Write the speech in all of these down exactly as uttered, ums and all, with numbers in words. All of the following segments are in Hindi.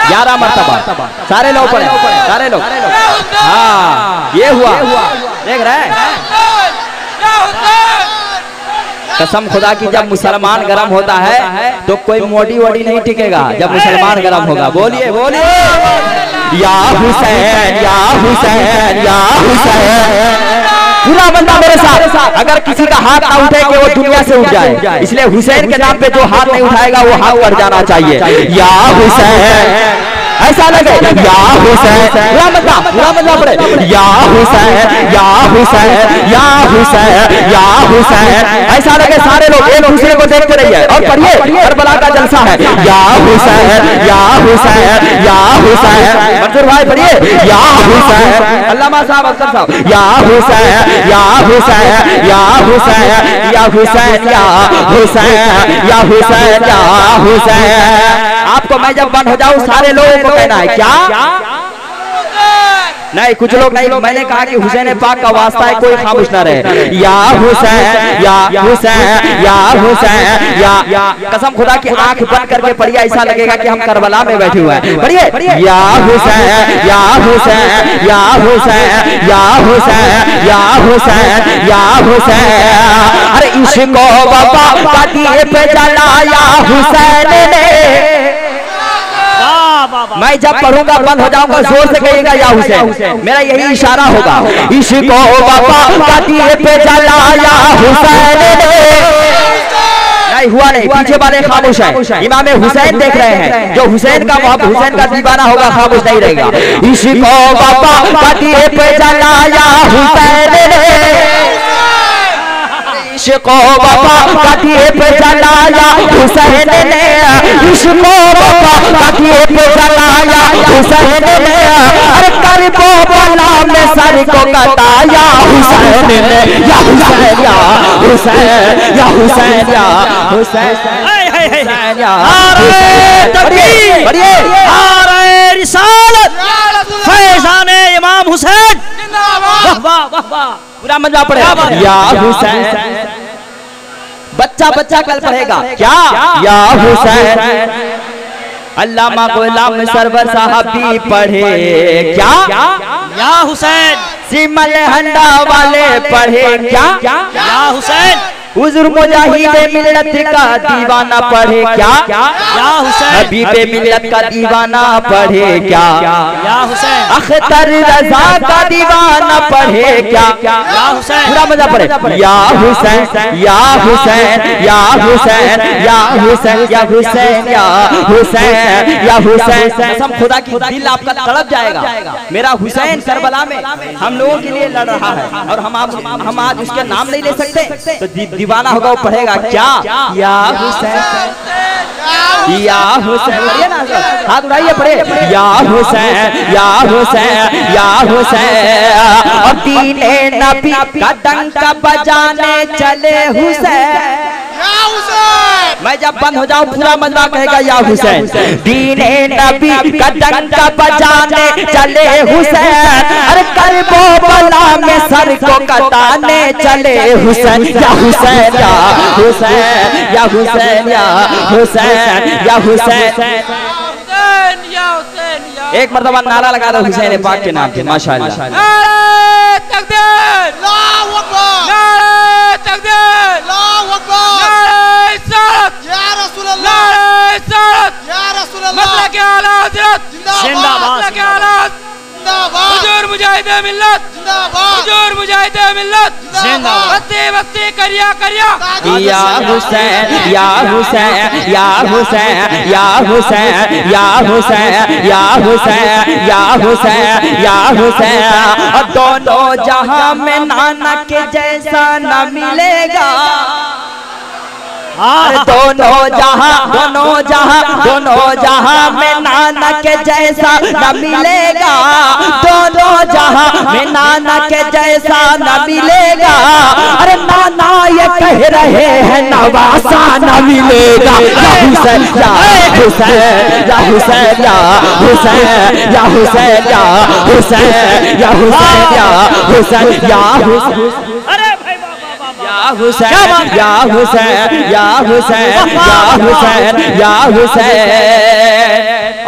ग्यारह मरतबा सारे लोग पढ़े, सारे लोग। हाँ ये हुआ, देख रहे हैं। कसम खुदा की जब मुसलमान गरम होता है तो कोई मोटी वोटी नहीं टिकेगा, जब मुसलमान गरम होगा। बोलिए बोलिए या हुसैन या हुसैन या हुसैन। पूरा बंदा मेरे साथ, अगर किसी का हाथ ना उठे कि वो दुनिया से उठ जाए, इसलिए हुसैन के नाम पे जो हाथ नहीं उठाएगा वो हाथ कट जाना चाहिए। या हुसैन ऐसा लगे, या हुसैन पूरा बंदा, पूरा बंदा पड़े, या हुसैन या हुसैन या हुसैन या हुसैन। ऐसा लगे सारे लोग एक दूसरे को देखते रहिए और पढ़िए, करबला का जलसा है। या हुसैन या हुसैन या हुसैन। मंसूर भाई पढ़िए, या हुसैन। अल्लामा साहब, अख्तर साहब, या हुसैन या हुसैन या हुसैन या हुसैन या हुसैन या हुसैन या हुसैन। आपको मैं जब बंद हो जाऊं सारे लोगों को कहना है क्या? नहीं, कुछ लोग नहीं, मैंने कहा कि हुसैन पाक का वास्ता है, कोई खामोश ना रहे। या हुसैन या हुसैन या हुसैन या। कसम खुदा की आंख बंद करके पढ़िए, ऐसा लगेगा कि हम करबला में बैठे हुए हैं। पढ़िए, या हुसैन या हुसैन या हुसैन या हुसैन या हुसैन या हुसैन। अरे इश्को बाबा का दिए पे जलाया हुसैन ने। मैं जब पढ़ूंगा बंद हो जाऊंगा, जोर से कहिएगा या हुसैन, मेरा यही इशारा होगा। इश्को बाबा का दिए पे जलाया हुसैन ने। नहीं हुआ नहीं, पीछे वाले खामोश है। इमाम हुसैन देख रहे हैं, जो हुसैन का हुसैन का दीवाना होगा खामोश नहीं रहेगा। इश्को बाबा का दिए पे जलाया हुसैन ने। इश्को बाबा का दिए पे जलाया हुसैन ने। इश्को बाबा का दिए पे जलाया हुसैन ने। अरे करबला में सर को कटाया हुसैन ने। या हुसैन या हुसैन या हुसैन या हुसैन या। नारे तकबीर, बढ़िए, नारे रिसालत, फैज़ान इमाम हुसैन। वाह वाह वाह वाह, पूरा मजा पड़े। या हुसैन, बच्चा बच्चा कल पढ़ेगा क्या? या हुसैन। अल्लामा गुलाम सरवर साहब भी पढ़े क्या? या हुसैन। सिमल हंडा वाले पढ़े क्या? या हुसैन। हुजूर मुजाहिदे मिल्लत का दीवाना पढ़े क्या? या हुसैन। हबीबे मिल्लत का दीवाना पढ़े क्या? या हुसैन। अख्तर रजा का दीवाना पढ़े क्या? या हुसैन। पूरा मजा पढ़े। या हुसैन या हुसैन या हुसैन या हुसैन या हुसैन या हुसैन या हुसैन। कसम खुदा की दिल आपका तड़प जाएगा। मेरा हुसैन करबला में हम लोगों के लिए लड़ रहा है और हम आप हम आज उसके नाम नहीं ले सकते तो दीवाना होगा वो पढ़ेगा क्या? या हुसैन या हुसैन। पढ़िए ना, हाथ उठाइए, पढ़े। या हुसैन या हुसैन या हुसैन। और दीने नबी का डंका बजाने चले हुसैन। मैं जब बंद हो जाऊं पूरा मजमा कहेगा या हुसैन। दीने नबी का डंका बजाने चले हुसैन। अरे करबला में सर को कटाने चले हुसैन। या हुसैन या हुसैन या हुसैन या हुसैन या हुसैन। एक मरतबा नारा लगा दो हुसैन पाक के नाम के। माशाअल्लाह। नारे तकबीर, अल्लाहू अकबर, नारे तकबीर, अल्लाहू अकबर, नारे इस्सात, या रसूल अल्लाह, नारे इस्सात, या रसूल अल्लाह, मतलब के आला हज़रत जिंदाबाद, मतलब के आला जिंदाबाद, हुजूर मुजाहिदे मिल्लत जिंदाबाद, हुजूर मुजाहिदे मिल्लत जिंदाबाद। वक्ती वक्ती करिया करिया। या हुसैन या हुसैन या हुसैन या हुसैन या हुसैन या हुसैन या हुसैन या हुसैन। और दोनों जहां में नाना के जैसा न मिलेगा। दोनों जहां दोनों जहां दोनों जहां में नाना के जैसा न मिलेगा। दोनों जहां में नाना के जैसा न मिलेगा। अरे नाना ये कह रहे हैं नवासा न मिलेगा। या हुसैन या हुसैन या हुसैन या हुसैन या हुसैन या हुसैन या हुसैन या हुसैन या हुसैन। या हुसैन या हुसैन या हुसैन या हुसैन या हुसैन।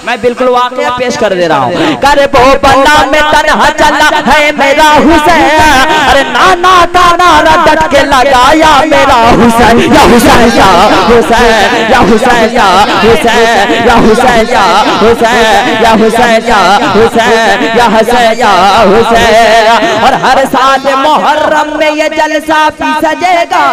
मैं बिल्कुल वाकया पेश कर दे रहा हूँ। कर वो बंदा में तन्हा चला है मेरा हुसैन, अरे नाना का नारा डट के लगाया मेरा हुसैन, या हुसैन या हुसैन या हुसैन या हुसैन या हुसैन या हुसैन या हुसैन या हुसैन या हुसैन या हुसैन। और हर साल मुहर्रम में ये जलसा भी सजेगा,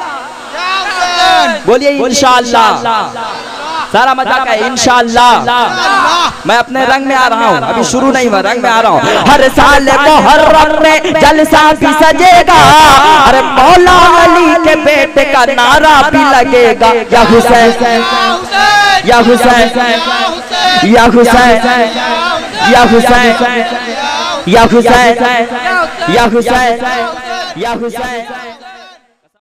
बोलिए इंशाअल्लाह। सारा मजाक है इंशाअल्लाह। मैं अपने रंग में आ रहा हूँ, अभी शुरू नहीं हुआ, रंग में आ रहा हूँ। हर साल मुहर्रम में जलसा भी सजेगा, अरे मौला अली के बेटे का नारा भी लगेगा, या हुसैन या हुसैन या हुसैन या हुसैन या हुसैन या हुसैन या हुसैन।